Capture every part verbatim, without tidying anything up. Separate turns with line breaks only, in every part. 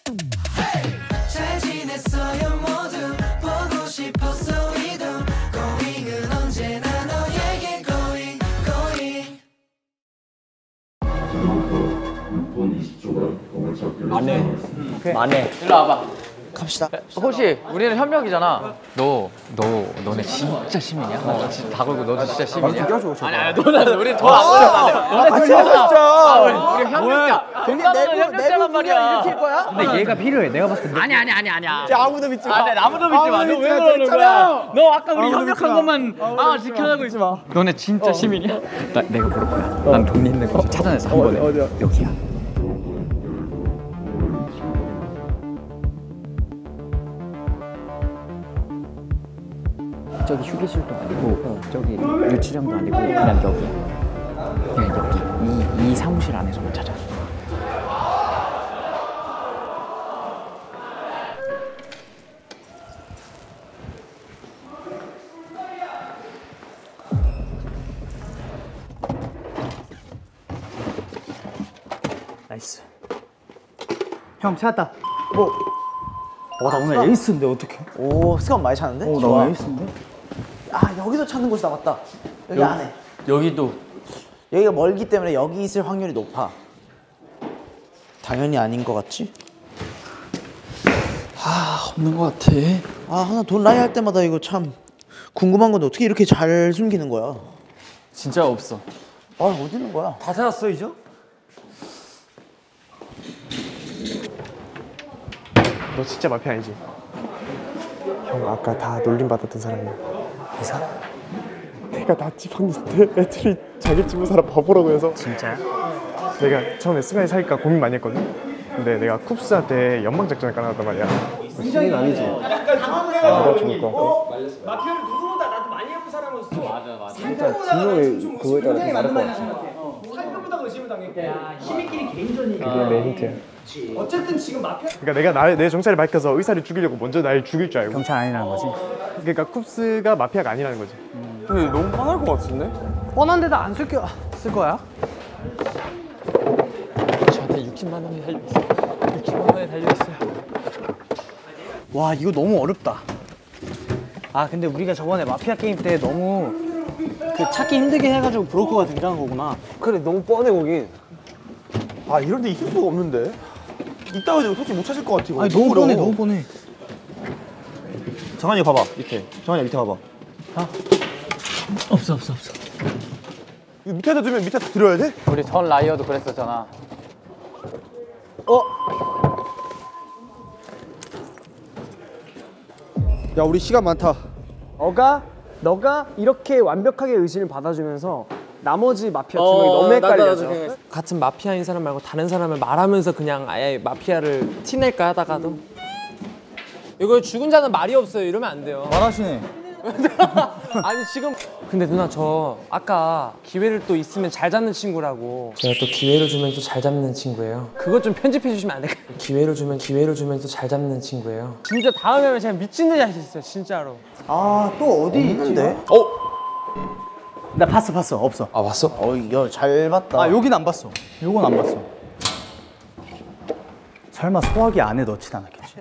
잘 지냈어요 모두 보고 싶었어 이도 고잉은 언제나 너에게 고잉 고잉
안해 안해
일로 와봐.
갑시다.
호시, 우리는 현명이잖아. 너, 너, 너네 진짜 시민이야? 어, 진짜 다 걸고 너도 진짜 시민이야? 아니, 아니, 너는 우리 돈안 벌어. 너네 진짜. 우리 현명자. 동남아는 현명자란 말이야.
일으킬 거야?
근데 얘가 필요해. 내가 봤을 때
아니, 아니, 아니, 아니야.
야, 아무도 믿지 마.
아, 네, 아무도 믿지 마. 너 왜 그러는 거야? 너 아까 우리 협력한 것만 아 지켜내고 있지 마. 너네 진짜 시민이야?
나, 내가 부를 거야. 난 돈 있는 거 찾아내서 한 번에.
어디야?
여기야. 저기 휴게실도 아니고 저기 유치장도 아니고 그냥 여기 그냥 여기 이, 이 사무실 안에서만 찾아. 나이스.
형 찾았다.
뭐? 어, 나 오늘 에이스인데 어떡해?
오, 스카운 많이 찾는데?
어, 나
좋아.
오늘 에이스인데?
아, 여기도 찾는 곳이 남았다. 여기, 여기 안에.
여기도.
여기가 멀기 때문에 여기 있을 확률이 높아. 당연히 아닌 것 같지?
아, 없는 것 같아.
아, 하나 돈 라이 할 때마다 이거 참 궁금한 건데 어떻게 이렇게 잘 숨기는 거야?
진짜 없어.
아, 어디 있는 거야?
다 찾았어, 이제?
너 진짜 마피아 아니지? 형 아까 다 놀림받았던 사람이야.
이 사람?
내가 나 집었는데 애들이 자기 집은 사람 바보라고 해서.
진짜야?
내가 처음에 승관이 사귈까 고민 많이 했거든? 근데 내가 쿱스한테 연방작전을 깔아놨단 말이야. 신인 아니지? 내가 죽을 거 같아.
마피아를 누구보다 나도 많이 해본 사람은 수. 맞아 맞아.
분명히 그거에 따라 좀 다를 것 같아.
살펴보다가 의심을 당했고. 시민끼리 개인전이니까.
그게 내 힌트야.
어쨌든 지금 마피아.
그러니까 내가 나, 내 정체를 밝혀서 의사를 죽이려고 먼저 날 죽일 줄 알고.
경찰 아니라는 거지?
그러니까 쿱스가 마피아가 아니라는 거지.
음.
근데 너무 뻔할 것 같은데?
뻔한데도 안 쓸 쓸 거야?
저한테 육십만 원이 달려있어요. 육십만 원이 달려있어요.
와, 이거 너무 어렵다. 아, 근데 우리가 저번에 마피아 게임 때 너무 그 찾기 힘들게 해가지고 브로커가 등장한 거구나.
그래 너무 뻔해 거긴. 아 이런데 이길 수가 없는데. 이따가 해도 솔직히 못 찾을 것 같아 이거.
아니, 너무 뻔해, 너무 뻔해.
정한이 봐봐 밑에. 정한이 밑에 봐봐.
없어, 없어, 없어.
이거 밑에다 두면 밑에다 들어야 돼?
우리 전 라이어도 그랬었잖아.
어?
야 우리 시간 많다.
너가 너가 이렇게 완벽하게 의심을 받아주면서 나머지 마피아 두 명이 너무 헷갈려져.
같은 마피아인 사람 말고 다른 사람을 말하면서 그냥 아예 마피아를 티낼까 하다가도 이거 죽은 자는 말이 없어요. 이러면 안 돼요.
말하시네.
아니 지금 근데 누나 저 아까 기회를 또 있으면 잘 잡는 친구라고 제가 또 기회를 주면 또 잘 잡는 친구예요. 그것 좀 편집해 주시면 안 될까요? 기회를 주면 기회를 주면 또 잘 잡는 친구예요. 진짜 다음에 하면 제가 미친 듯이 할 수 있어요. 진짜로.
아, 또 어디 있는데?
어?
나 봤어, 봤어. 없어.
아 봤어?
어, 야, 잘 봤다.
아, 여긴 안 봤어. 요건 안 봤어. 설마 소화기 안에 넣진 않았겠지?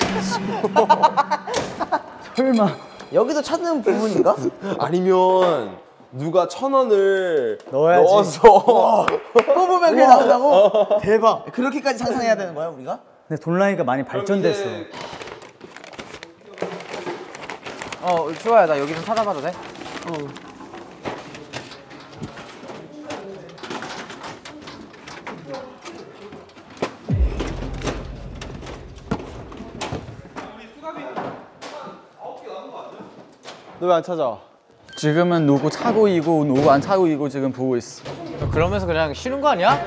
설마.
여기도 찾는 부분인가?
아니면 누가 천 원을
넣어야지.
넣어서
뽑으면 그게 나온다고? 대박. 그렇게까지 상상해야 되는 거야, 우리가?
근데 돈라이가 많이 발전됐어.
어, 좋아요. 나 여기 좀 찾아봐도 돼?
너 왜 안 찾아?
지금은 누구 차고이고 누구 안 차고이고 지금 보고 있어.
너 그러면서 그냥 쉬는 거 아니야?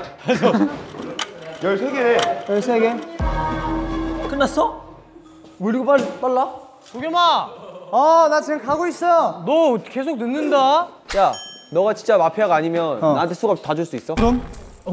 열세 개네.
열세 개. 끝났어? 뭐 이렇게 빨리, 빨라?
도겸아!
아, 나 지금 가고 있어.
너 계속 늦는다?
야 너가 진짜 마피아가 아니면
어.
나한테 수갑 다 줄 수 있어?
그럼?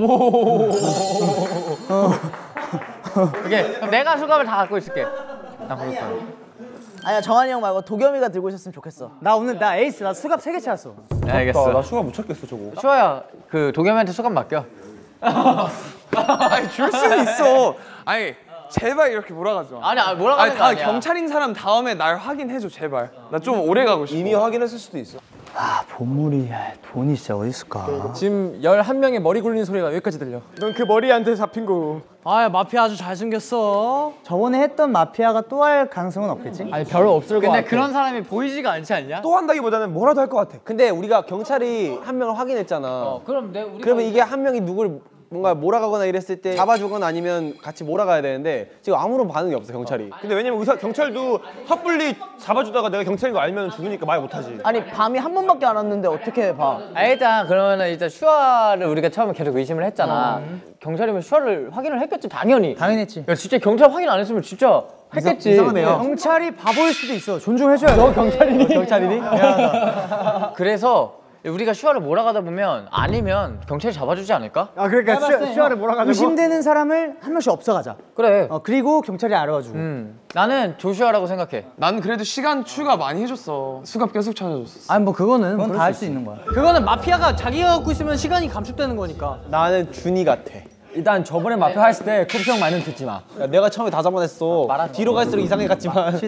오케이. 그럼 내가 수갑을 다 갖고 있을게. 나 부를 거야.
아니야, 정한이 형 말고 도겸이가 들고 있었으면 좋겠어.
나 오늘 나 에이스 나 수갑 세 개 찾았어.
네, 알겠어.
나 수가 못 찾겠어 저거.
추워야 그 도겸이한테 수갑 맡겨.
아니 줄 수는 있어. 아니
제발 이렇게 몰아가지 마.
아니, 아니 몰아가는 거 아니야.
경찰인 사람 다음에 날 확인해줘 제발. 나 좀 오래 가고 싶어.
이미 확인했을 수도 있어.
아 보물이 돈이 진짜 어디 있을까?
지금 열한 명의 머리 굴리는 소리가 여기까지 들려.
넌 그 머리한테 잡힌 거.
아 마피아 아주 잘 숨겼어. 저번에 했던 마피아가 또 할 가능성은 없겠지? 아니 별로 없을 것 같아.
근데 그런 사람이 보이지가 않지 않냐?
또 한다기보다는 뭐라도 할 것 같아.
근데 우리가 경찰이 한 명을 확인했잖아.
어, 그럼 내 우리
그러면 이게 한 명이 누굴 뭔가 몰아가거나 이랬을 때 잡아주거나 아니면 같이 몰아가야 되는데 지금 아무런 반응이 없어 경찰이.
근데 왜냐면 의사 경찰도 섣불리 잡아주다가 내가 경찰인 거 알면 죽으니까 말 못하지.
아니 밤이 한 번밖에 안 왔는데 어떻게 봐?
아, 일단 그러면은 일단 슈아를 우리가 처음에 계속 의심을 했잖아. 음. 경찰이면 슈아를 확인을 했겠지 당연히.
당연했지.
야 진짜 경찰 확인 안 했으면 진짜 했겠지.
이상하네요. 경찰이 바보일 수도 있어. 존중해줘야 돼. 너 경찰이니?
경찰이니?
그래서 우리가 슈아를 몰아가다 보면 아니면 경찰이 잡아주지 않을까?
아 그러니까 슈, 슈아를 몰아가지고
의심되는 사람을 한 명씩 없애가자.
그래.
어 그리고 경찰이 알아가지고.
음. 나는 조슈아라고 생각해.
난 그래도 시간 추가 많이 해줬어. 수갑 계속 찾아줬어.
아니 뭐 그거는 그건 다 할 수 있는 거야.
그거는 마피아가 자기가 갖고 있으면 시간이 감축되는 거니까.
나는 준이 같아.
일단 저번에 마피아 했을 때 쿱스 형 말은 듣지 마.
야, 내가 처음에 다 잡아냈어. 뒤로 갈수록 이상해 갔지만.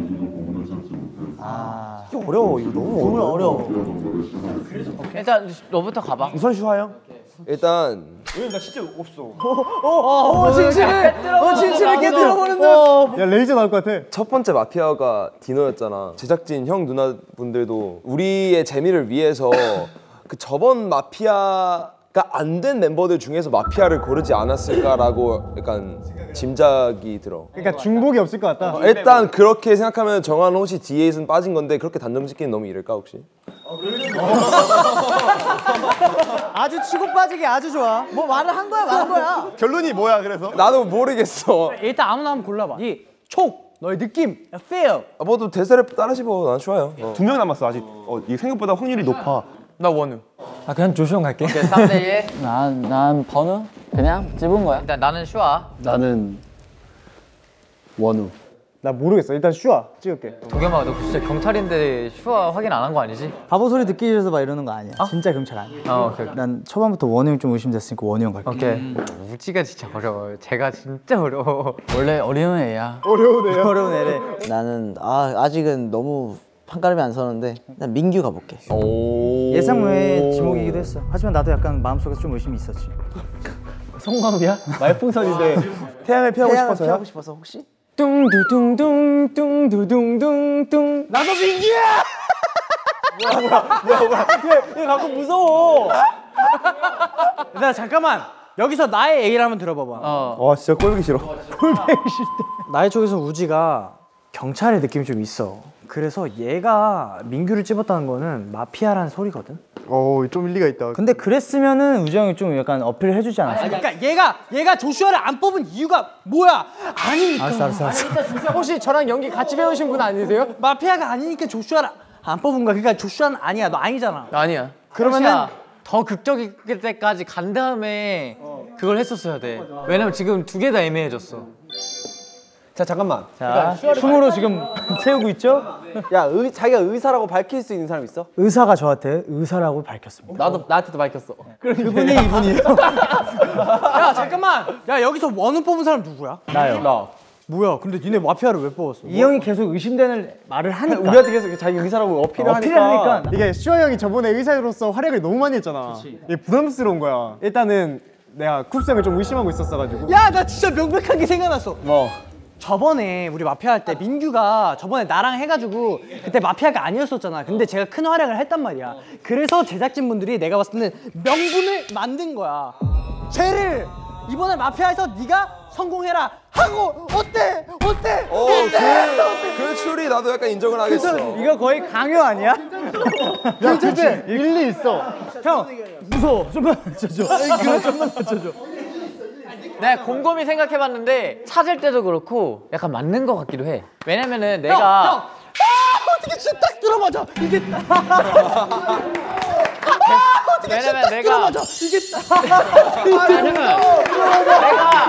아
이게 어려워. 이거 너무 어려워.
어려워.
일단 너부터 가봐.
우선 슈아 형.
일단
왜 나 진짜 없어.
어 진실을 어 진실을 깨뜨려버린다.
야 레이저 나올 것 같아.
첫 번째 마피아가 디노였잖아. 제작진 형 누나분들도 우리의 재미를 위해서 그 저번 마피아가 안 된 멤버들 중에서 마피아를 고르지 않았을까라고 약간 짐작이 들어.
그러니까 중복이 없을 것 같다.
어, 일단 그렇게 생각하면 정한 혹시 디에잇은 빠진 건데 그렇게 단정 짓기는 너무 이를까 혹시?
아주 치고 빠지기 아주 좋아. 뭐 말을 한 거야 말한 거야.
결론이 뭐야 그래서?
나도 모르겠어.
일단 아무나 한번 골라봐. 이 촉 너의 느낌, feel.
아, 뭐또 대사를 따라 씹어. 난 좋아요. 어.
두 명 남았어 아직. 어, 이 생각보다 확률이 높아.
나 원우.
아 그냥 조슈 형 갈게.
삼 대 일.
난, 난 번우? 그냥 집은 거야.
일단 나는 슈아.
나는 원우. 나 모르겠어. 일단 슈아 찍을게.
도겸아 너 진짜 경찰인데 슈아 확인 안 한 거 아니지?
바보 소리 듣기 싫어서 막 이러는 거 아니야. 진짜 경찰 아니야.
어 오케이.
난 초반부터 원우 형 좀 의심됐으니까 원우 형 갈게.
오케이. 음. 우지가 진짜 어려워. 제가 진짜 어려워.
원래 어려운 애야.
어려우네요.
어려운 애래.
나는 아 아직은 너무 판가름이 안 서는데 난 민규 가볼게.
예상 외의 지목이기도 했어. 하지만 나도 약간 마음속에서 좀 의심이 있었지.
성광이야? 말풍선인데
태양을 피하고
태양을
싶어서요?
피하고 싶어서 혹시?
뚱두둥둥 뚱두둥둥.
나도 민규야! 뭐야 뭐야 뭐야 뭐야 얘, 얘 가끔 무서워.
나 잠깐만. 여기서 나의 얘기를 한번 들어봐봐.
어.
와 진짜 꼴보기 싫어.
나의 쪽에서 우지가 경찰의 느낌이 좀 있어. 그래서 얘가 민규를 찝었다는 거는 마피아라는 소리거든.
어좀 일리가 있다.
근데 그랬으면은 우지 형이 좀 약간 어필을 해주지 않았어?
그러니까 얘가 얘가 조슈아를 안 뽑은 이유가 뭐야? 아니니까.
알았어 알았어 알았어.
혹시 저랑 연기 같이 배우신 분 아니세요? 마피아가 아니니까 조슈아를 안 뽑은 거야. 그러니까 조슈아는 아니야. 너 아니잖아.
아니야.
그러면은 더 극적일 때까지 간 다음에 그걸 했었어야 돼. 왜냐면 지금 두 개 다 애매해졌어.
자 잠깐만.
자, 춤으로 지금 채우고 있죠?
야 의, 자기가 의사라고 밝힐 수 있는 사람 있어?
의사가 저한테 의사라고 밝혔습니다.
나도 나한테도 밝혔어.
그분이 이분이에요.
야 잠깐만. 야 여기서 원우 뽑은 사람 누구야?
나요.
나.
뭐야? 근데 니네 마피아를 왜 뽑았어?
이 형이 계속 의심되는 말을 하니까.
우리한테 계속 자기 의사라고 어필을 하니까.
어필을 하니까.
이게 슈아 형이 저번에 의사로서 활약을 너무 많이 했잖아. 이게 부담스러운 거야. 일단은 내가 쿱스 형을 좀 의심하고 있었어가지고. 야 나 진짜 명백한 게 생각났어.
뭐?
저번에 우리 마피아 할 때 민규가 저번에 나랑 해가지고 그때 마피아가 아니었었잖아. 근데 제가 큰 활약을 했단 말이야. 그래서 제작진분들이 내가 봤을 때는 명분을 만든 거야. 쟤를 이번에 마피아에서 네가 성공해라 하고 어때? 어때?
어, 그, 그 추리 나도 약간 인정을 하겠어.
이거 거의 강요 아니야?
괜찮지? 일리 있어.
형 무서워. 좀만 맞춰줘. 그래 좀만 맞춰줘.
내가 곰곰이 생각해봤는데 찾을 때도 그렇고 약간 맞는 것 같기도 해. 왜냐면은 내가
형, 형. 아 어떻게 진짜 딱 들어맞아. 이게
왜냐면 내가
이게
왜냐면 내가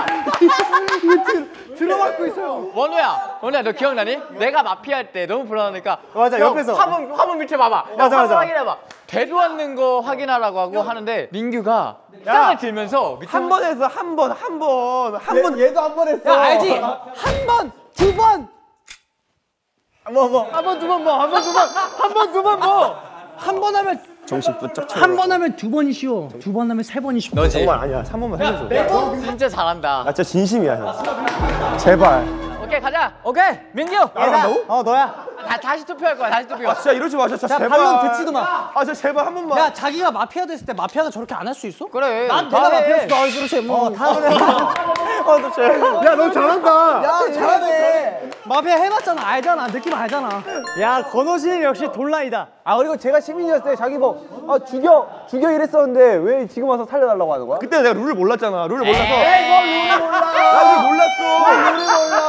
들어맞고 있어요.
원우야, 원우야 너 기억나니? 내가 마피아 할 때 너무 불안하니까
맞아,
형,
옆에서.
화분 화분 밑에 봐봐. 야,
맞아,
화분
맞아.
확인해봐. 되도 않는 거 확인하라고 하고 하는데 민규가 짱을 들면서
한 번 해서 한 번, 한 번, 한 번.
얘도 한 번 했어.
야 알지? 한 번, 두 번.
뭐 뭐.
한 번, 두 번 뭐. 한 번, 두 번. 한 번, 두 번 뭐. 한 번 하면
정신 부쩍 차려.
한 번 하면 두 번이 쉬워. 두 번 하면 세 번이 쉽고.
너지?
정말 아니야. 한 번만 해줘.
진짜 잘한다.
나 진짜 진심이야, 형. 제발.
오케이 가자.
오케이, 민규.
나간다고?
어, 너야.
다, 다시 투표할 거야. 다시 투표.
아, 진짜 이러지 마, 진짜
자,
제발.
반론 듣지도 마.
아, 진짜 제발 한 번만.
야, 자기가 마피아 됐을 때 마피아가 저렇게 안 할 수 있어?
그래.
난
다
내가
해.
마피아였어. 아, 그렇지. 뭐 다 그래.
야, 너 잘한다.
야, 잘하네. 마피아 해봤잖아. 알잖아. 느낌 알잖아. 야, 건호 씨는 역시 돈라이다.
아 그리고 제가 시민이었을 때 자기 뭐 아, 죽여 죽여 이랬었는데 왜 지금 와서 살려달라고 하는 거야?
그때 내가 룰을 몰랐잖아. 룰을 몰라서.
에이, 뭘 룰을 몰라.
나 룰 몰랐어.
룰을 몰라.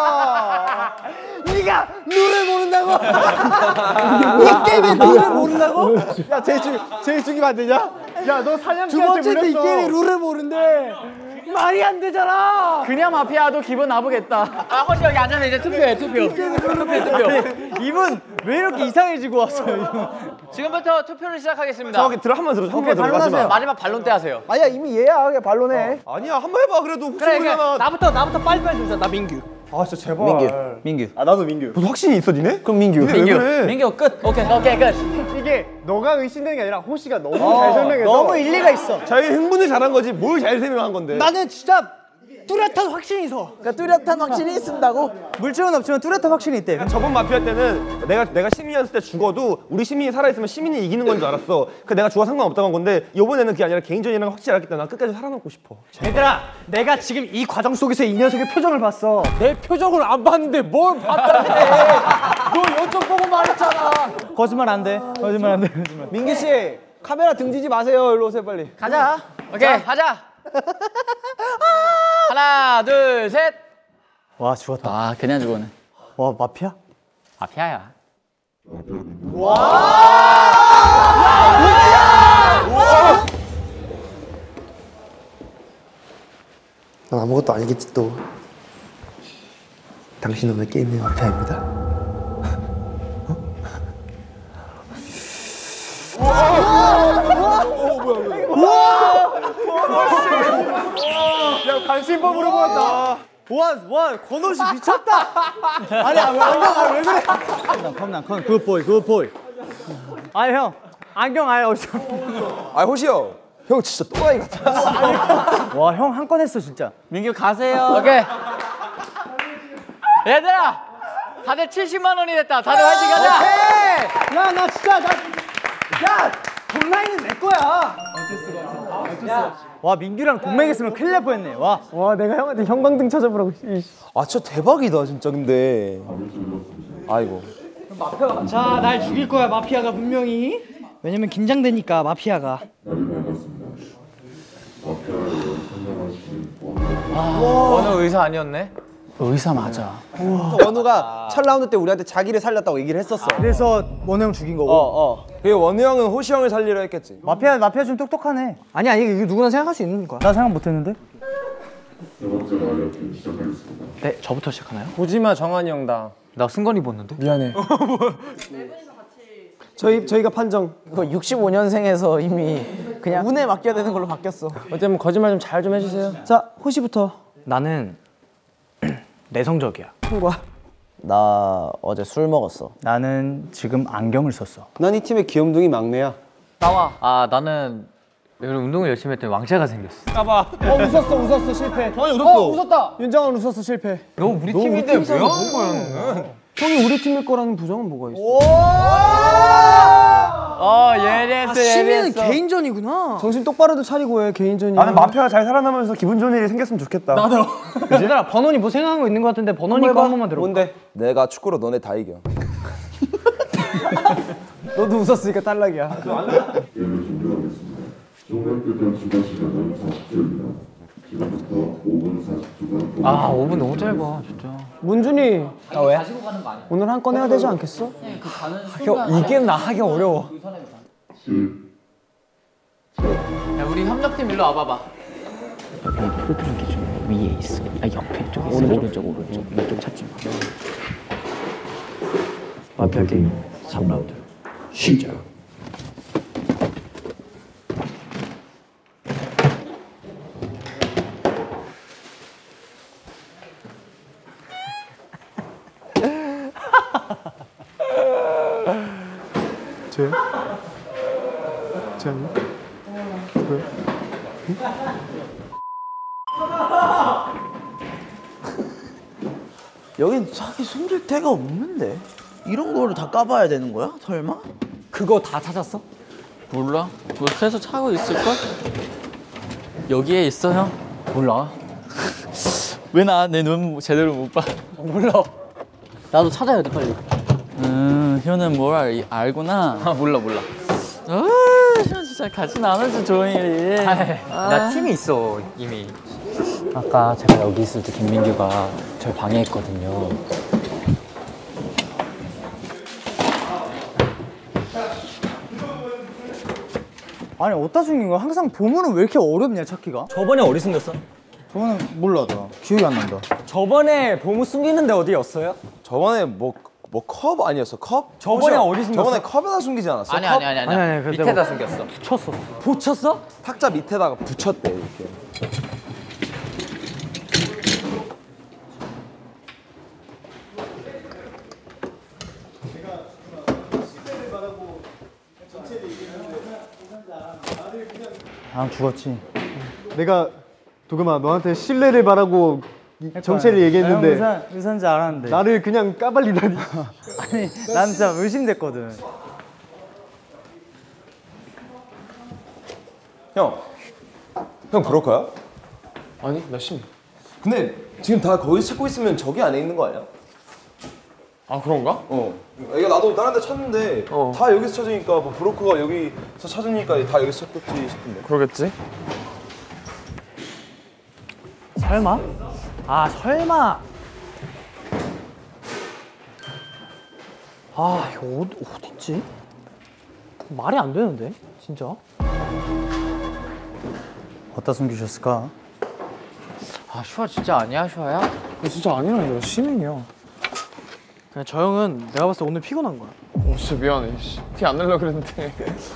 네가 룰을 모른다고? 이 게임에 룰을 모른다고?
야 제일 죽 제일 죽이면 안 되냐?
야, 너 사냥개한테 두 번째도 이 게임에 룰을 모른대. 말이 안 되잖아. 그냥 마피아도 기분 나쁘겠다.
아 허시 여기 앉아서 이제 투표해 투표. 투표 투표.
이분 왜 이렇게 이상해지고 왔어요?
지금부터 투표를 시작하겠습니다.
저기 들어 한 번 들어. 한 번 들어. 마지막.
마지막 반론 때 하세요.
아니야 이미 얘야 그냥 반론해.
아니야, 한 번 해봐. 그래도 혹시
그래, 그래.
모르잖아.
나부터 나부터 빨리빨리 주자. 나 민규.
아, 진짜 제발.
민규.
아, 나도 민규. 너 확신이 있어, 니네?
그럼 민규.
니네 왜 그래?
민규 끝. 오케이.
오케이 끝.
이게 너가 의심되는 게 아니라 호시가 너무
어,
잘 설명해서
너무 일리가 있어.
자기 흥분을 잘한 거지. 뭘 잘 설명한 건데.
나는 진짜 뚜렷한 확신이 있어.
그러니까 뚜렷한 확신이 있습니다고.
물증은 없지만 뚜렷한 확신이 있대.
저번 마피아 때는 내가 내가 시민이었을 때 죽어도 우리 시민이 살아있으면 시민이 이기는 건 줄 알았어. 그 내가 죽어 상관없다고 한 건데 이번에는 그게 아니라 개인전이라는 걸 확실히 알았기 때문에 난 끝까지 살아남고 싶어.
얘들아, 내가 지금 이 과정 속에서 이 녀석의 표정을 봤어. 내 표정을 안 봤는데 뭘 봤다네. 너 이쪽 보고 말했잖아. 거짓말 안 돼. 거짓말 안 돼. 거짓말.
민규 씨 카메라 등지지 마세요. 일로 오세요 빨리.
가자. 오케이 가자. 하나 둘 셋.
와, 죽었다.
아 그냥 죽었네.
와, 마피아?
마피아야.
난 아무것도 아니겠지 또. 당신은 왜 게임의 마피아입니다.
야, 관심법으로 보였다.
와, 와, 건호 씨 미쳤다. 아니, 아, 왜 안경, 아, 왜 그래? 컴난, 컴난, 컴. 굿 보이, 굿 보이. 아니 형, 안경 아예 어디서?
아 호시 형, 형 진짜 또라이 같아.
와, 형 한 건 했어 진짜. 민규 가세요.
오케이. 얘들아, 다들 칠십만 원이 됐다. 다들 화이팅 하자.
오케이. 야, 나 진짜 나. 야, 동라인은 내 거야. 어쩔 수가 없어. 야. 와, 민규랑 동맹했으면 큰일 날 뻔했네. 와.
와 내가 형한테 형광등 찾아보라고.
아 진짜 대박이다 진짜 근데. 아이고.
자, 날 죽일 거야 마피아가 분명히. 왜냐면 긴장되니까 마피아가.
원우 의사 아니었네?
의사 맞아.
원우가 첫 라운드 때 우리한테 자기를 살렸다고 얘기를 했었어.
그래서 원우 형 죽인 거고.
어 어.
그 원우 형은 호시 형을 살리려 했겠지.
마피아 마피아 좀 똑똑하네. 아니 아니 이거 누구나 생각할 수 있는 거야. 나 생각 못 했는데.
네, 저부터 시작하나요?
보지마 정한이 형다.
나 승관이 봤는데?
미안해.
저희 저희가 판정.
이거 육십오 년생에서 이미 그냥 운에 맡겨야 되는 걸로 바뀌었어.
어쨌든 거짓말 좀 잘 좀 해주세요.
자 호시부터.
나는 내성적이야.
나 어제 술 먹었어.
나는 지금 안경을 썼어.
난 이 팀의 귀염둥이 막내야.
나와. 아 나는 운동을 열심히 했더니 왕자가 생겼어.
까봐.
어 웃었어 웃었어 실패.
정한이 웃었어.
어 웃었다. 윤정은 웃었어 실패.
너 우리 팀인데 왜 한 거야?
형이 우리 팀일 거라는 부정은 뭐가 있어?
어 예리했어.
아, 시민은 개인전이구나.
정신 똑바로도 차리고 해 개인전이.
나는 마피아가 잘 살아남으면서 기분 좋은 일이 생겼으면 좋겠다.
나도. 얘들아, 번원이 뭐 생각한 거 있는 거 같은데 번원이 거 한 번만 들어.
뭔데?
내가 축구로 너네 다 이겨.
너도 웃었으니까 탈락이야.
아 오 분 너무 짧아 진짜.
문준이. 아 왜? 오늘 한 건 해야 되지 않겠어?
이 게임 나 하기 어려워.
야 우리 협력팀 일로 와봐봐.
여기 끄트름 기준 위에 있어. 아 옆에 쪽에 있어. 오른쪽 오른쪽 왼쪽 찾지 마. 마피아 게임 삼 라운드 시작.
쟤? 쟤 아니야? 왜?
여긴 자기 숨길 데가 없는데 이런 거를 다 까봐야 되는 거야? 설마?
그거 다 찾았어?
몰라. 뭐 계속 차고 있을걸? 여기에 있어 형? 몰라. 왜 나 내 눈 제대로 못 봐?
몰라. 나도 찾아야 돼 빨리.
음, 현은 뭘 알, 알구나.
아 몰라 몰라.
아, 현 진짜 같이 나눠줘 조용히.
나 팀이 있어 이미. 아까 제가 여기 있을 때 김민규가 절 방해했거든요.
아니 어디다 숨긴 거야? 항상 보물은 왜 이렇게 어렵냐 찾기가?
저번에 어디 숨겼어?
저번에 몰라 나 기억이 안 난다.
저번에 보물 숨기는데 어디였어요?
저번에 뭐 뭐 컵 아니었어? 컵?
저번에 어디 숨겼어?
저번에 컵에다 숨기지 않았어?
아니
컵?
아니 아니 아니.
아니, 아니,
밑에다
뭐-
숨겼어.
쳤어.
붙였어?
탁자 밑에다가 붙였대 이렇게.
아 죽었지.
내가 도겸아 너한테 신뢰를 바라고 이- 정체를
내가
얘기했는데
의사, 의사인지 알았는데.
나를 그냥 까발리다니.
아니 난 진짜 의심됐거든.
형, 형 브로커야?
아니 나 시민.
근데 지금 다 거기서 찾고 있으면 저기 안에 있는 거 아니야?
아 그런가?
어. 이거 나도 다른 데 찾는데
어.
다 여기서 찾으니까 뭐 브로커가 여기서 찾으니까 다 여기서 찾겠지 싶은데.
그러겠지.
설마? 아 설마. 아 이거 어디 어딨지? 말이 안 되는데 진짜. 어디다 숨기셨을까?
아 슈아 진짜 아니야 슈아야?
나 진짜 아니라니까 시민이야.
그냥 저 형은 내가 봤을 때 오늘 피곤한 거야.
어 진짜 미안해. 티 안 내려고 그랬는데.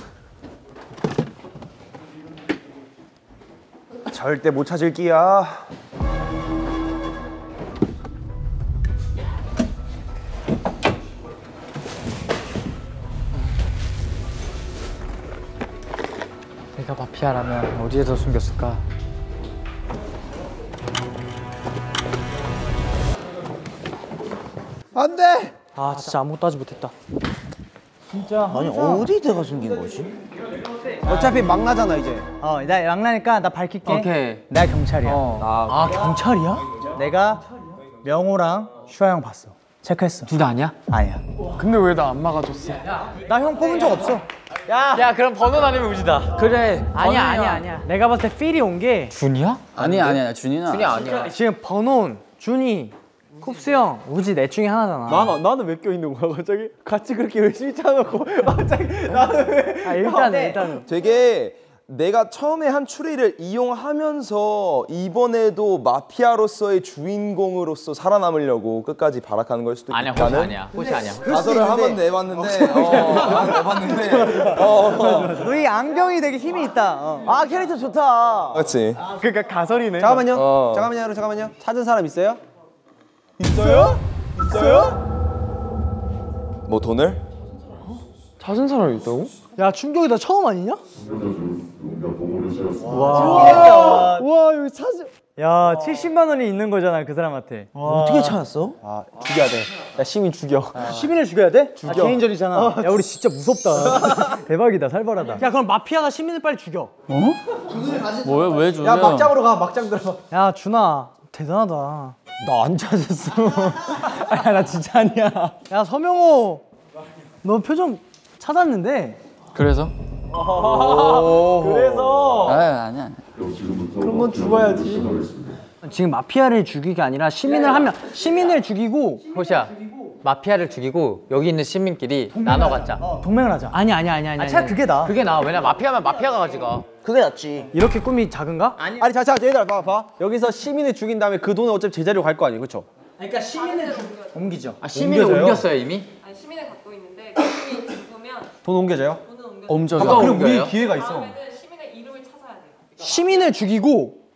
절대 못 찾을 끼야.
내가 마피아라면 어디에서 숨겼을까?
안 돼.
아 진짜 아무것도 하지 못했다.
아니 어디 내가 숨긴 거지?
어차피 막 나잖아 이제.
어나 양나니까 나 밝힐게.
오케이.
내가 경찰이야.
어.
아 경찰이야? 내가 명호랑 슈아 형 봤어. 체크했어.
둘 다 아니야?
아니야.
근데 왜 나 안 막아줬어?
나 형 뽑은 적 없어.
야 그럼 번호 아니면 우지다. 그래.
아니야 아니야 아니야. 내가 봤을 때 필이 온 게
준이야?
아니야 아니야 준이는
준이 아니야.
지금 번호는 준이, 쿱스 형, 우지 넷 중에 하나잖아.
나는 나는 왜 껴 있는 거야 갑자기? 같이 그렇게 열심히 짜놓고 갑자기 나는 왜?
아 일단은 일단은.
되게 내가 처음에 한 추리를 이용하면서 이번에도 마피아로서의 주인공으로서 살아남으려고 끝까지 발악하는 걸 수도
아니야
있다는.
꽃이 아니야. 꽃이 아니야.
가설을 한번 내봤는데, 어, 한번 내봤는데, 어,
너희 안경이 되게 힘이 있다. 어. 아 캐릭터 좋다.
그렇지.
그러니까 가설이네.
잠깐만요.
어.
잠깐만요. 여러분, 잠깐만요. 찾은 사람 있어요?
있어요? 있어요?
뭐 돈을?
찾은 사람이 있다고?
야 충격이다. 처음 아니냐? 와. 와 여기 찾은. 야 칠십만 원이 있는 거잖아 그 사람한테.
어떻게 찾았어?
아 죽여야 돼. 야 시민 죽여.
시민을 죽여야 돼?
죽여.
아, 개인전이잖아. 야 우리 진짜 무섭다. 대박이다 살벌하다. 야 그럼 마피아가 시민을 빨리 죽여.
뭐야 왜 줘요?
야 막장으로 가. 막장 들어.
야 준아 대단하다.
나 안 찾았어. 아야 나 진짜 아니야.
야 서명호 너 표정 찾았는데.
그래서?
그래서
아 아니야
그런 건 죽어야지. 지금 마피아를 죽이기 아니라 시민을 하면 시민을 죽이고
호시야. 마피아를 죽이고 여기 있는 시민끼리 나눠 갖자.
동맹을 하자. 아니 아니 아니 아니.
아,
차라리 그게 나.
그게 나아. 왜냐 마피아면 마피아가 가지가.
그게 낫지.
이렇게 꿈이 작은가?
아니 자, 자, 얘들아 봐, 봐. 여기서 시민을 죽인 다음에 그 돈은 어차피 제자리로 갈 거 아니에요, 그렇죠?
그러니까 시민을 옮기죠.
아 시민을
옮겨져요?
옮겼어요 이미?
아니 시민을 갖고 있는데 그 시민이 죽으면
돈 옮겨져요?
돈을 옮겨.
엄청.
잠깐, 그럼
옮겨요?
우리 기회가 있어.
다음에는 시민의 이름을 찾아야 돼요.
시민을 죽이고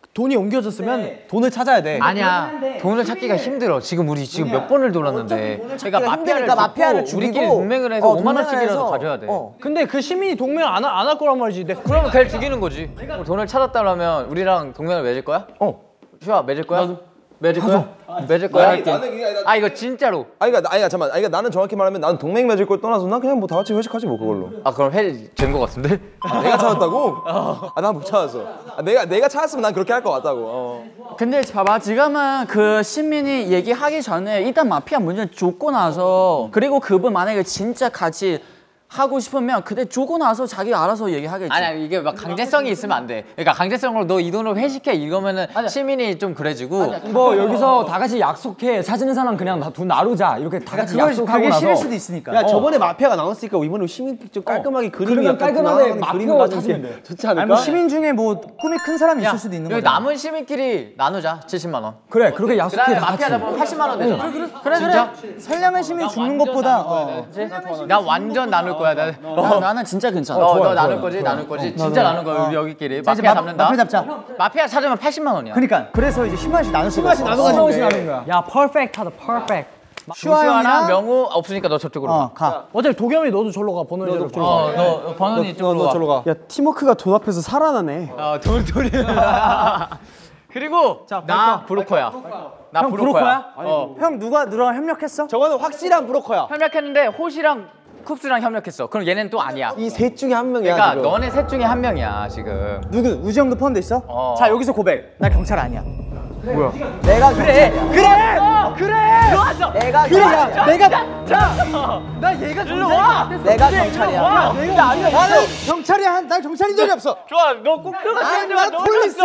돈이 옮겨졌으면 돈을 찾아야 돼.
아니야. 돈을 찾기가 힘들어. 지금 우리 지금 몇 번을 돌았는데. 그러니까 마피아를
마피아를
죽이고 우리끼리 동맹을 해서 오만 원씩이라도 가져야 돼.
어. 근데 그 시민이 동맹을 안 할 거란 말이지. 내
그러면 걔를 죽이는 거지. 돈을 찾았다면 우리랑 동맹을 맺을 거야? 어. 슈아 맺을 거야? 나도. 맺을 거야? 맺을 거야?
아니, 나는 그냥 나-
아 이거 진짜로.
아니 그러니까 아니 잠만. 아니 그러니까 나는 정확히 말하면 나는 동맹 맺을 걸 떠나서 난 그냥 뭐 다 같이 회식하지 뭐 그걸로.
아 그럼 해된거 같은데?
아, 내가 찾았다고? 아 난 못 찾았어. 아, 내가 내가 찾았으면 난 그렇게 할 것 같다고. 어.
근데 봐봐 지금은 그 시민이 얘기하기 전에 일단 마피아 문제를 줬고 나서 그리고 그분 만약에 진짜 같이 하고 싶으면 그때 주고 나서 자기 알아서 얘기하겠지.
아니 이게 막 강제성이 있으면 안 돼. 그러니까 강제성으로 너 이 돈으로 회식해 이거면은 시민이 좀 그래지고.
뭐 여기서 다 같이 약속해. 찾는 사람 그냥 돈 나누자. 이렇게 다 같이 약속하고 나서.
싫을 수도 있으니까. 야 저번에 마피아가 나왔으니까 이번에 시민 좀 깔끔하게 그림이
그러면
약간
깔끔하게
나오는 그림을
마피아가
가지고
찾으면 돼.
좋지 않을까?
아니 뭐 시민 중에 뭐 꿈이 큰 사람이 있을 수도 있는
여기
거야.
남은 시민끼리 나누자. 칠십만 원.
그래 그렇게 약속해.
그다음에
다 같이.
마피아 잡으면 팔십만 원 되잖아. 그래 그래
그래
진짜?
그래. 선량한 시민이 죽는 것보다 어.
나 완전 나눌 거야. 나,
나, 나는 진짜 괜찮아.
어, 너 나눌 거지, 나눌 거지. 진짜 나눌 거야, 우리 여기끼리. 마피아 잡는다.
마피아 잡자.
마피아 찾으면 팔십만 원이야.
그러니까 그래서 이제 십 만씩 나눌 수가 있어. 나눠가지고 나누는 거야. 야, 퍼펙트하다, 퍼펙트.
슈아랑 명우 없으니까 너 저쪽으로
어, 가. 어차피 도겸이 너도 절로 가. 번호이 절로 가.
어, 너 번원이 쪽으로 가.
저로 가.
야 팀워크가 돈 앞에서 살아나네.
어, 돌 돌이. 그리고 나 브로커야. 나
형
브로커야.
브로커야? 어. 형 누가 누구랑 협력했어?
저거는 확실한 브로커야.
협력했는데 호시랑 쿱스랑 협력했어. 그럼 얘는 또 아니야.
이 셋 중에 한 명이야.
그러니까
지금.
너네 셋 중에 한 명이야 지금.
누구? 우지 형도 포함돼 있어?
어.
자 여기서 고백. 나 경찰 아니야.
뭐야?
내가 그래. 그래. 어, 그래. 들어왔어.
내가
그래.
경찰이야.
내가 자. 나 얘가 들어와.
내가 경찰이야.
야, 내가 아니야. 나는 경찰이야. 난 경찰인 적이 없어.
좋아, 너 꼭 들어가.
난 폴리스.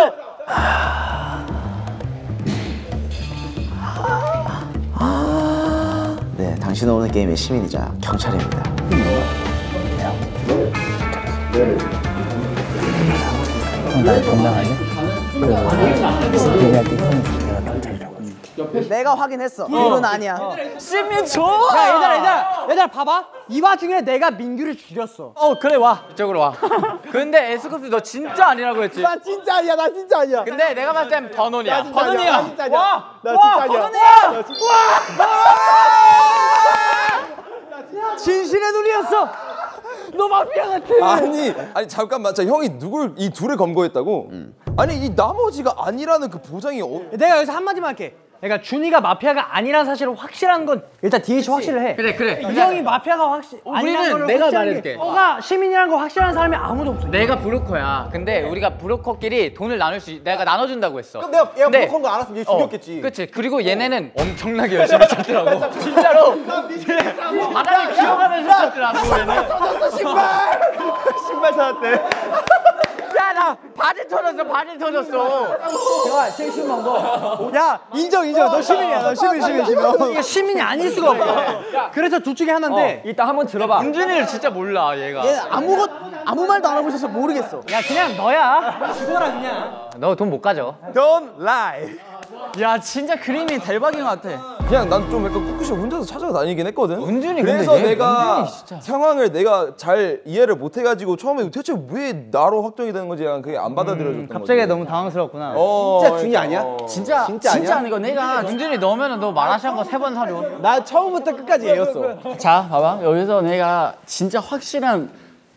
네, 당신은 오늘 게임의 시민이자 경찰입니다.
날 건강하게. 그리고 얘기할 때 형이 내가 경찰이라고 해줄게.
내가 확인했어. 이건 아니야.
시민 줘. 야 얘들아 얘들아 얘들아 봐봐. 이 와중에 내가 민규를 죽였어. 어 그래 와.
이쪽으로 와. 근데 에스쿱스 너 진짜 아니라고 했지?
나 진짜 아니야. 나 진짜 아니야.
근데 내가 봤을 땐 번원이야.
진짜 아니야.
번원이야.
나 진짜 아니야.
와.
나 진짜 아니야.
번원이야. 진실의 눈이었어. 너 마피아 같아.
아니 아니 잠깐만. 자 형이 누굴 이 둘을 검거했다고? 아니 이 나머지가 아니라는 그 보장이 어...
내가 여기서 한마디만 할게. 그러니까 준이가 마피아가 아니라는 사실을 확실한 건 일단 디에이치 확실을 해.
그래 그래.
이 형이 마피아가 확실 아니라는 걸
내가
확실하게.
말해줄게.
너가 시민이라는 거 확실한 사람이 아무도 없어.
내가 브로커야. 근데 우리가 브로커끼리 돈을 나눌 수, 내가 나눠준다고 했어.
그럼 내가 얘가
근데-
브로커인 거 알았으면 얘
어,
죽였겠지.
그치. 그리고 얘네는 엄청나게 열심히 찾더라고. 진짜로. 바닥에 기어가면서 찾더라고 얘는.
터졌어 신발. 신발 찾았대.
야, 나 바지 터졌어, 바지 터졌어.
제가 제일 심한 거. 야 인정 인정. 너 시민이야. 너 시민 시민 시민. 이게 시민이 아닐 수가 없어. 그래서 둘 중에 하나인데.
일단 한번 들어봐. 은준이를 진짜 몰라 얘가.
얘 아무것 아무 말도 안 하고 있어서 모르겠어.
야 그냥 너야. 죽어라 그냥.
너 돈 못 가져.
Don't lie.
야 진짜 그림이 대박인 것 같아.
그냥 난 좀 약간 쿠쿠씨 혼자서 찾아다니긴 했거든.
은준이
그래서
근데 얘,
내가
은준이 진짜.
상황을 내가 잘 이해를 못 해가지고 처음에 대체 왜 나로 확정이 되는 건지 약간 그게 안 받아들여졌던 거지.
갑자기 너무 당황스럽구나.
어,
진짜 준이 아니야?
어.
진짜
진짜
진짜,
아니야?
아니고 내가
은준이 넣으면은 너 마라샹궈 세 번 사줘.
나 처음부터 끝까지 얘였어.
자 봐봐 여기서 내가 진짜 확실한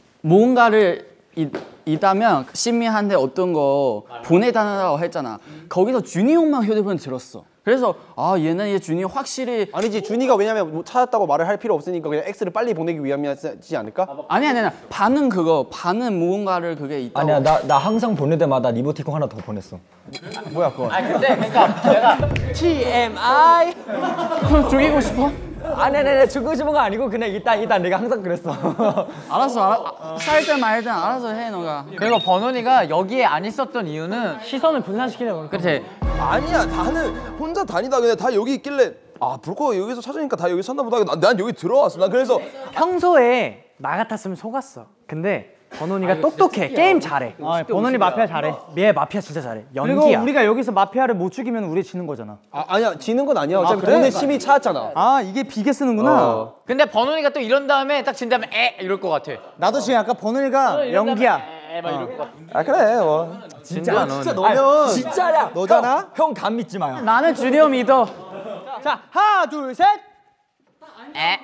뭔가를 이, 있다면 시민한테 어떤 거 보내달라고 했잖아. 거기서 준이 형만 휴대폰 들었어. 그래서 아 얘는 얘 준이 확실히
아니지 준이가 왜냐면 뭐 찾았다고 말을 할 필요 없으니까 그냥 X를 빨리 보내기 위함이지 않을까?
아니 아니 아니 반은 그거 반은 무언가를 그게 있다고.
아니야 나 나 항상 보낼 때마다 리모티콘 하나 더 보냈어.
뭐야 그거?
아 근데 그러니까 내가
티엠아이.
죽이고 싶어?
아니 아니 아니 죽고 싶은 거 아니고 그냥 일단 일단 내가 항상 그랬어.
알았어 알아, 살든 말든 알아서 해 너가.
그리고 번원이가 여기에 안 있었던 이유는
시선을 분산시키려고.
그치.
아니야 나는 혼자 다니다 그냥 다 여기 있길래 아 브로커가 여기서 찾으니까 다 여기 산다 보다 난, 난 여기 들어왔어. 난 그래서
평소에 나 같았으면 속았어. 근데 번원이가 똑똑해. 게임 잘해. 아, 번원이 마피아 잘해. 얘 마피아 진짜 잘해. 연기야. 그리고 우리가 여기서 마피아를 못 죽이면 우리 지는 거잖아.
아, 아니야 지는 건 아니야. 어차피
그래?
돈에 심이 찾았잖아.
아 이게 비계 쓰는구나.
근데 번원이가 또 이런 다음에 딱 진 다음에 에 이럴 것 같아.
나도 지금 약간 번원이가 연기야.
막 이럴 것 같아.
아 그래 뭐.
진짜 너.
진짜 너면
진짜야.
너잖아?
형 감 믿지 마요.
나는 주니어 믿어.
자 하나 둘 셋.
에.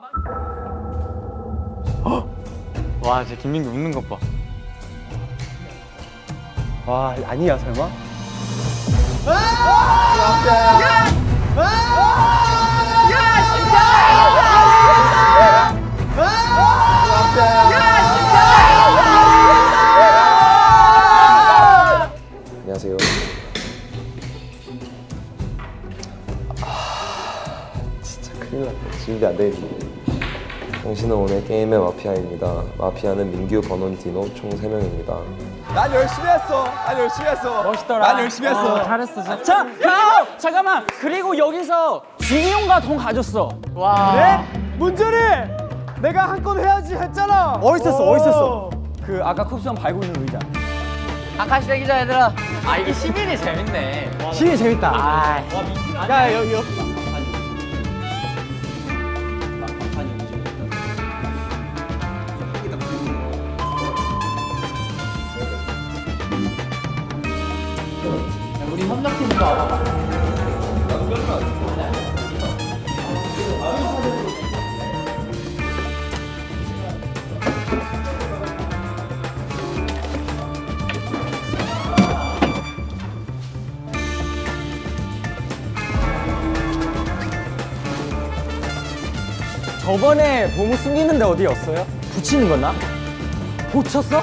와, 진짜 김민규 웃는 것 봐.
와 아니야 설마?
안녕하세요. 아, 진짜 큰일 났다. 준비 안 돼 있는데. 당신은 오늘 게임의 마피아입니다. 마피아는 민규, 버논, 디노 총 세 명입니다.
난 열심히 했어. 난 열심히 했어.
멋있더라.
난 열심히 했어.
어, 잘했어. 자, 자, 가! 잠깐만. 그리고 여기서 준이 형과 돈 가졌어. 와.
그래? 문준이! 내가 한 건 해야지 했잖아. 어디 있었어? 어디 있었어? 그 아까 쿱스 형 밟고 있는 의자.
아카시 대기자 얘들아. 아, 이게 시민이 재밌네.
시이 재밌다. 아. 야 여기 여기.
우리 협력팀으로 와봐.
저번에 보무 숨기는데 어디였어요? 붙이는 거나? 붙였어?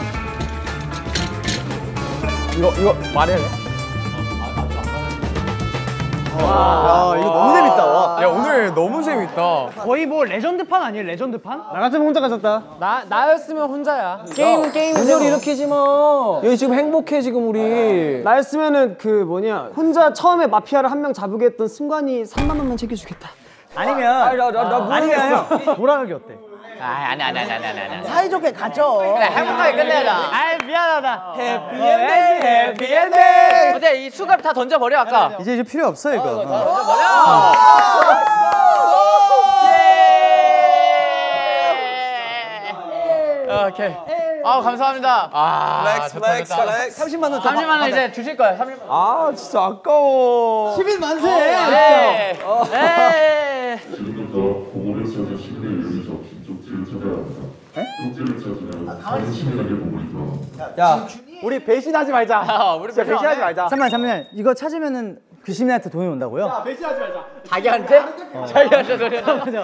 이거 이거 말해야 돼? 와, 야 이거 너무 재밌다. 와.
야, 오늘 너무 재밌다.
거의 뭐 레전드판 아니에요? 레전드판?
나 같으면 혼자 가졌다.
나 나였으면 혼자야. 게임은 게임이죠.
분열 일으키지 마. 여기 지금 행복해 지금 우리.
나였으면은 그 뭐냐 혼자 처음에 마피아를 한 명 잡으게 했던 승관이 삼만 원만 챙겨주겠다.
아니면
아니 나나 모르겠어.
돌아가기 어때?
아, 아니 아니 아니 아니 아니 아니.
사이좋게 가죠.
그래, 행복하게 끝내자.
아 미안하다.
해피엔딩 해피엔딩.
어제 이 수갑 다 던져버려 아까.
이제 이제 필요 없어 이거.
던져버려. 예. 오케이. 아 감사합니다. 아
플렉스
좋다,
플렉스
좋다.
플렉스. 삼십만 원 더.
삼십만 원 이제 주실 거야. 삼십만 원.
아 진짜 아까워.
시민 만세.
네. 네.
지금부터 보고를 찾아 시민의 이름이 적힌 쪽지를 찾아야 합니다. 쪽지를 찾으면 시민에게 보고를 들어.
야 우리 배신하지 말자.
아, 우리
진짜 배신하지 말자.
잠깐만 잠깐만 이거 찾으면은 그 시민한테 돈이 온다고요?
자기한테? 자기한테 돈이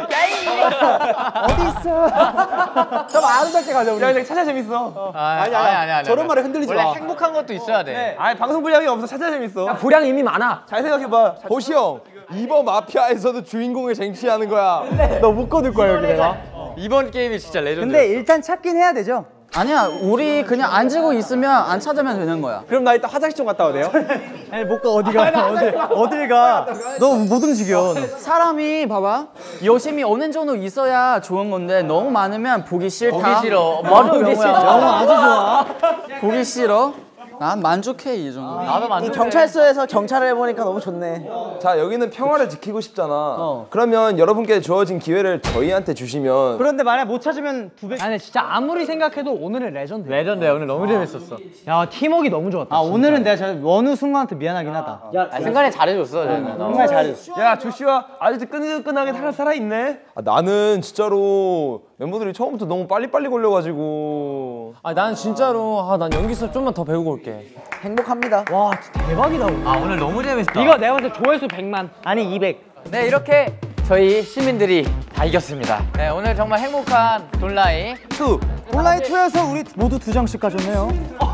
어디 있어?
좀 아름답게 가자 우리. 야 이제 찾아 재밌어.
아니 아니 아니 아니.
저런 말에 흔들리지
원래
마.
행복한 것도 있어야 돼.
아니 방송 분량이 없어. 찾아 재밌어. 분량 이미 많아. 잘 생각해봐.
보시 형 이번 마피아에서도 주인공을 쟁취하는 거야.
너 묶어둘 거야 여기 내가.
이번 게임이 진짜 레전드.
근데 일단 찾긴 해야 되죠.
아니야, 우리 그냥 앉고 있으면 안 찾으면 되는 거야.
그럼 나 이따 화장실 좀 갔다 와도 돼요?
아니 못 가 어디 가 어디 어딜 가? 너 못 움직여.
사람이 봐봐, 열심히 어느 정도 있어야 좋은 건데 너무 많으면 보기 싫다.
보기 싫어.
맞아,
보기 싫어.
영화 아주 좋아. 보기 싫어. 난 만족해 이 정도.
나도 만족해.
경찰서에서 경찰을 해보니까 너무 좋네.
자 여기는 평화를 지키고 싶잖아. 그러면 여러분께 주어진 기회를 저희한테 주시면.
그런데 만약 못 찾으면 두 배. 아니 진짜 아무리 생각해도 오늘은 레전드.
레전드야. 오늘 너무 재밌었어.
야 팀워크 너무 좋았다. 아 진짜. 오늘은 내가 저 원우 승관한테 미안하긴 하다.
아, 승관이 잘해줬어. 쟤는.
정말 잘했어.
야 조슈아 아직도 끈끈하게 살아 살아 있네.
아, 나는 진짜로 멤버들이 처음부터 너무 빨리빨리 걸려가지고.
아, 난 진짜로 아, 난 연기 수업 좀만 더 배우고 올게.
행복합니다. 와 진짜 대박이다.
아 오늘 너무 재밌었다.
이거 내가 봤을 때 조회수 백만. 아니 이백.
네 이렇게 저희 시민들이 다 이겼습니다. 네 오늘 정말 행복한 돈라이 투.
온라인 투에서 우리 모두 두 장씩 가졌네요.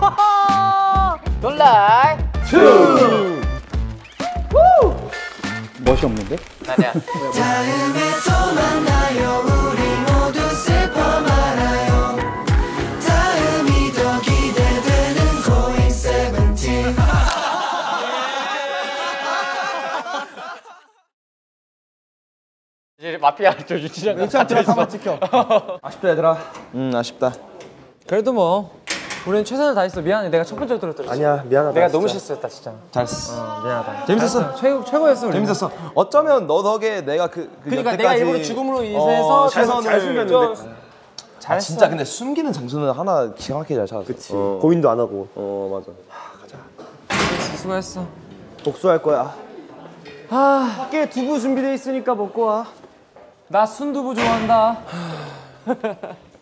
돈라이
투.
멋이 없는데?
아니야.
다음에 또 만나요 우리 모두 슬퍼 말아요 다음이 더 기대되는 고잉 세븐틴
이제 마피아 저 유치장
유치장 들어서 한번 찍혀. 아쉽다 얘들아.
음 아쉽다.
그래도 뭐 우리는 최선을 다했어. 미안해. 내가 첫 번째로 들었더라.
아니야 미안하다.
내가
진짜.
너무 실수했다 진짜.
잘했어.
어, 미안하다.
재밌었어.
최고 최고였어. 우리.
재밌었어. 어쩌면 너 덕에 내가 그, 그
그러니까
여태까지
내가 일부러 죽음으로 인해서
어, 최선을
잘 숨겼는데. 잘했어.
아, 진짜 근데 숨기는 장소는 하나 기가 막히게 잘 찾았어.
그치.
어.
고민도 안 하고.
어 맞아.
수고했어.
복수할 거야.
아, 밖에 두부 준비돼 있으니까 먹고 와.
나 순두부 좋아한다.